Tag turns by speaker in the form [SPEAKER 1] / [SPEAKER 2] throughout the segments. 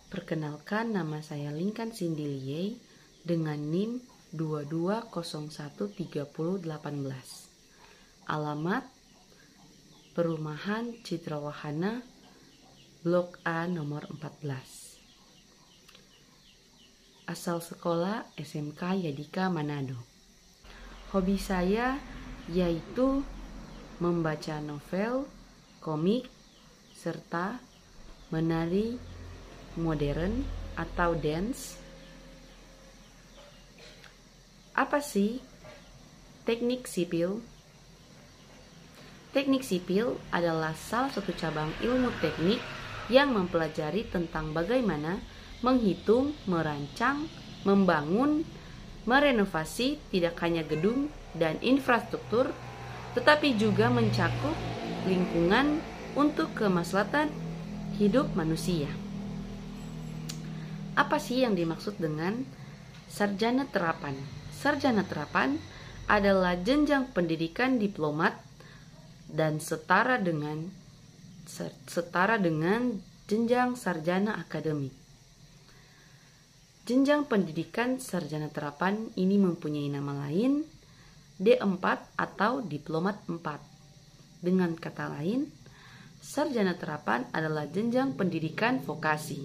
[SPEAKER 1] Perkenalkan, nama saya Linkan Cindy Lie dengan NIM 22013018. Alamat Perumahan Citra Wahana, Blok A nomor 14. Asal sekolah SMK Yadika Manado. Hobi saya yaitu membaca novel, komik, serta menari modern atau dance. Apa sih teknik sipil? Teknik sipil adalah salah satu cabang ilmu teknik yang mempelajari tentang bagaimana menghitung, merancang, membangun, merenovasi tidak hanya gedung dan infrastruktur, tetapi juga mencakup lingkungan untuk kemaslahatan hidup manusia. Apa sih yang dimaksud dengan sarjana terapan? Sarjana terapan adalah jenjang pendidikan diplomat dan setara dengan jenjang sarjana akademik. Jenjang pendidikan sarjana terapan ini mempunyai nama lain D4 atau diplomat 4. Dengan kata lain, sarjana terapan adalah jenjang pendidikan vokasi.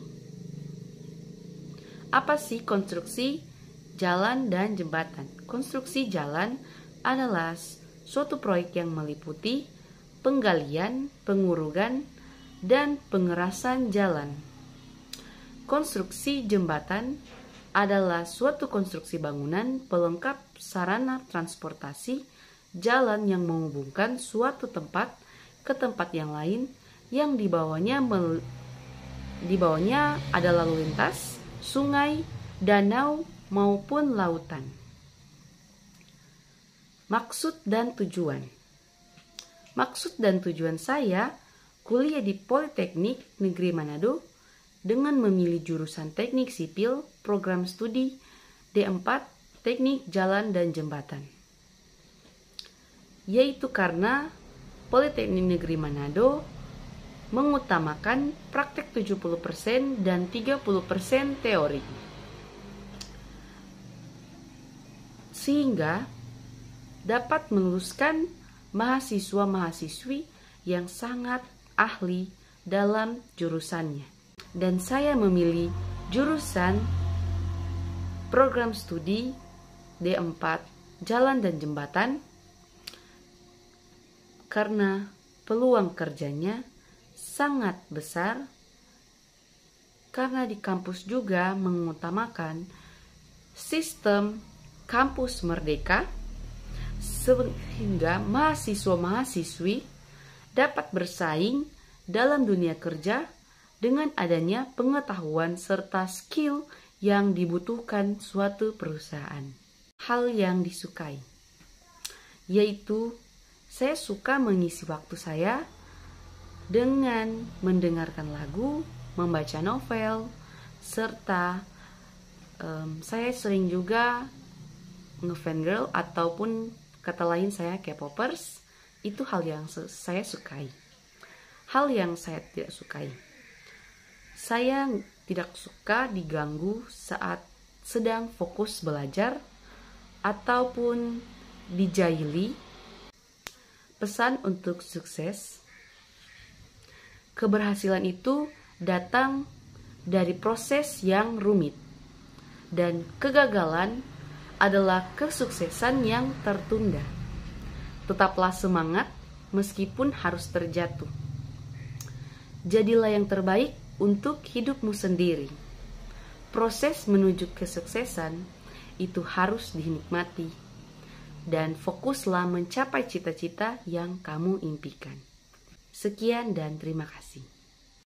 [SPEAKER 1] Apa sih konstruksi jalan dan jembatan? Konstruksi jalan adalah suatu proyek yang meliputi penggalian, pengurugan, dan pengerasan jalan. Konstruksi jembatan adalah suatu konstruksi bangunan pelengkap sarana transportasi jalan yang menghubungkan suatu tempat ke tempat yang lain yang di bawahnya ada lalu lintas, sungai, danau, maupun lautan. Maksud dan tujuan. Maksud dan tujuan saya kuliah di Politeknik Negeri Manado dengan memilih jurusan Teknik Sipil, program studi D4, Teknik Jalan dan Jembatan. Yaitu karena Politeknik Negeri Manado mengutamakan praktek 70% dan 30% teori. Sehingga dapat meluluskan mahasiswa-mahasiswi yang sangat ahli dalam jurusannya. Dan saya memilih jurusan program studi D4 Jalan dan Jembatan karena peluang kerjanya sangat besar, karena di kampus juga mengutamakan sistem kampus merdeka sehingga mahasiswa-mahasiswi dapat bersaing dalam dunia kerja dengan adanya pengetahuan serta skill yang dibutuhkan suatu perusahaan. Hal yang disukai, yaitu saya suka mengisi waktu saya dengan mendengarkan lagu, membaca novel, serta saya sering juga ngefangirl ataupun kata lain saya K-popers. Itu hal yang saya sukai. Hal yang saya tidak sukai, saya tidak suka diganggu saat sedang fokus belajar ataupun dijaili. Pesan untuk sukses. Keberhasilan itu datang dari proses yang rumit, dan kegagalan adalah kesuksesan yang tertunda. Tetaplah semangat meskipun harus terjatuh. Jadilah yang terbaik untuk hidupmu sendiri. Proses menuju kesuksesan itu harus dinikmati, dan fokuslah mencapai cita-cita yang kamu impikan. Sekian dan terima kasih.